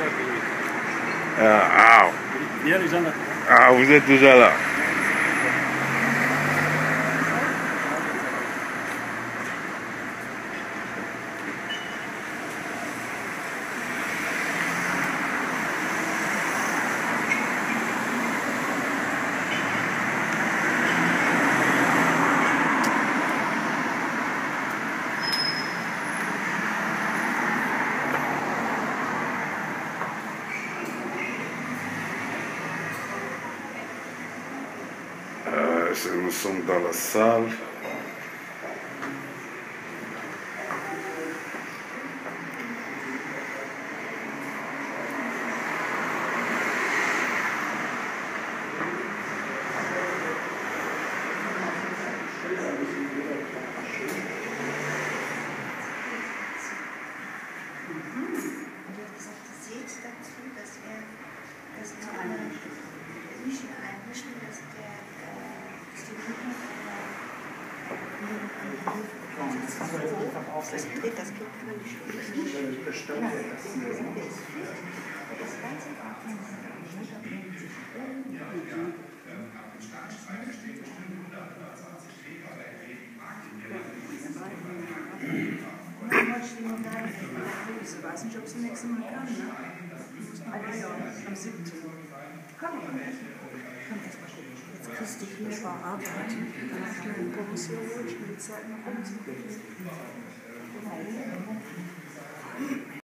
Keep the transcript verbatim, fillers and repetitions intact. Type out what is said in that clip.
Euh, ah, Il y a les gens là. ah, vous êtes déjà là. Euh, nous sommes dans la salle. Das geht, das geht völlig bestimmt. Ich weiß nicht, ob sie nächstes Mal kann. Ne? Ah ja, am siebten Komm, komm. Jetzt kriegst du hier verarbeiten. Dann hast du eine Kommission, die Zeit noch umzugucken.